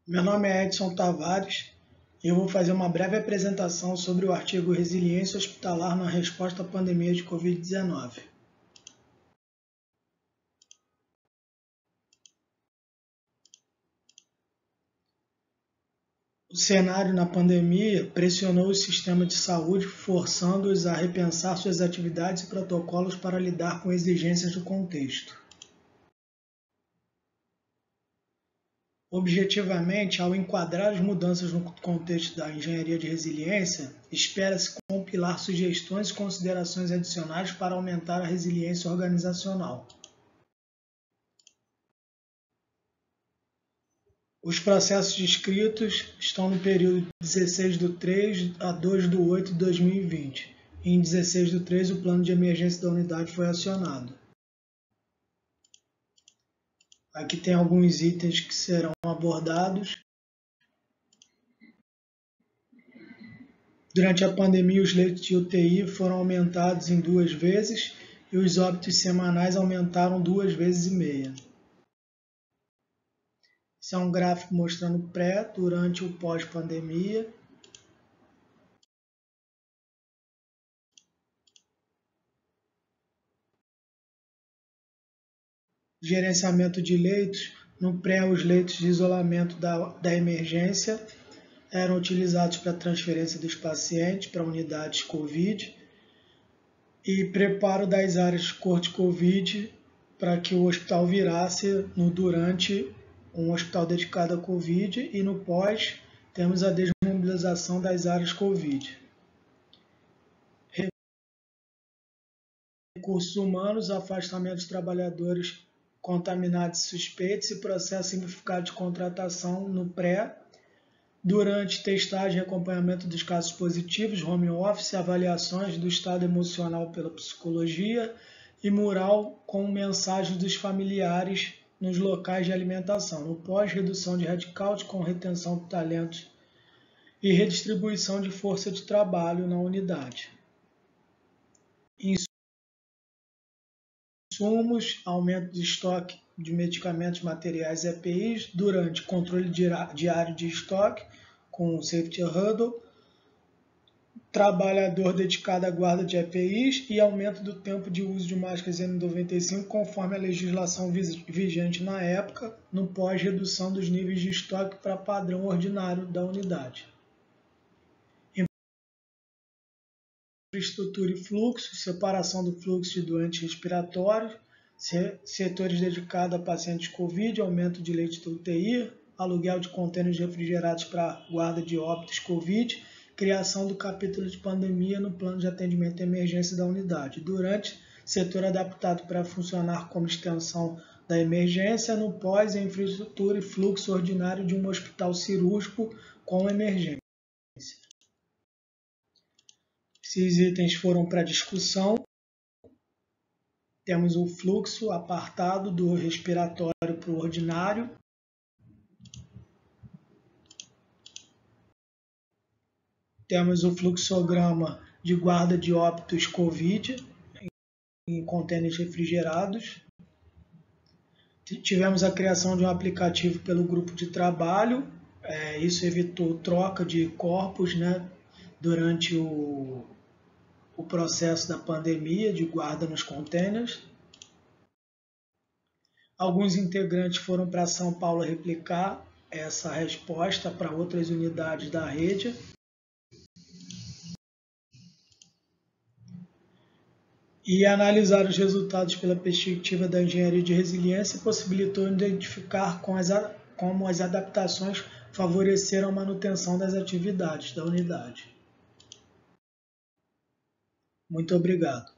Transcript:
Meu nome é Edson Tavares e eu vou fazer uma breve apresentação sobre o artigo Resiliência Hospitalar na Resposta à Pandemia de Covid-19. O cenário na pandemia pressionou o sistema de saúde, forçando-os a repensar suas atividades e protocolos para lidar com exigências do contexto. Objetivamente, ao enquadrar as mudanças no contexto da engenharia de resiliência, espera-se compilar sugestões e considerações adicionais para aumentar a resiliência organizacional. Os processos descritos estão no período de 16/3 a 2/8/2020. Em 16/3, o plano de emergência da unidade foi acionado. Aqui tem alguns itens que serão abordados. Durante a pandemia, os leitos de UTI foram aumentados em 2 vezes e os óbitos semanais aumentaram 2,5 vezes. Esse é um gráfico mostrando o pré, durante e pós-pandemia. Gerenciamento de leitos. No pré, os leitos de isolamento da emergência eram utilizados para a transferência dos pacientes para unidades COVID e preparo das áreas de corte COVID para que o hospital virasse no durante um hospital dedicado à COVID e no pós temos a desmobilização das áreas COVID. Recursos humanos, afastamento dos trabalhadores contaminados e suspeitos e processo simplificado de contratação no pré, durante testagem e acompanhamento dos casos positivos, home office, avaliações do estado emocional pela psicologia e mural com mensagens dos familiares nos locais de alimentação. No pós, redução de headcount com retenção de talentos e redistribuição de força de trabalho na unidade. Insumos, aumento de estoque de medicamentos, materiais e EPIs, durante controle diário de estoque, com o Safety Huddle, trabalhador dedicado à guarda de EPIs e aumento do tempo de uso de máscaras N95, conforme a legislação vigente na época, no pós-redução dos níveis de estoque para padrão ordinário da unidade. Infraestrutura e fluxo, separação do fluxo de doentes respiratórios, setores dedicados a pacientes COVID, aumento de leitos de UTI, aluguel de contêineres refrigerados para guarda de óbitos COVID, criação do capítulo de pandemia no plano de atendimento de emergência da unidade. Durante, setor adaptado para funcionar como extensão da emergência, no pós, infraestrutura e fluxo ordinário de um hospital cirúrgico com emergência. Esses itens foram para discussão. Temos o fluxo apartado do respiratório para o ordinário. Temos o fluxograma de guarda de óbitos COVID em contêineres refrigerados. Tivemos a criação de um aplicativo pelo grupo de trabalho. Isso evitou troca de corpos, durante o processo da pandemia de guarda nos contêineres. Alguns integrantes foram para São Paulo replicar essa resposta para outras unidades da rede. E analisar os resultados pela perspectiva da engenharia de resiliência possibilitou identificar como as adaptações favoreceram a manutenção das atividades da unidade. Muito obrigado.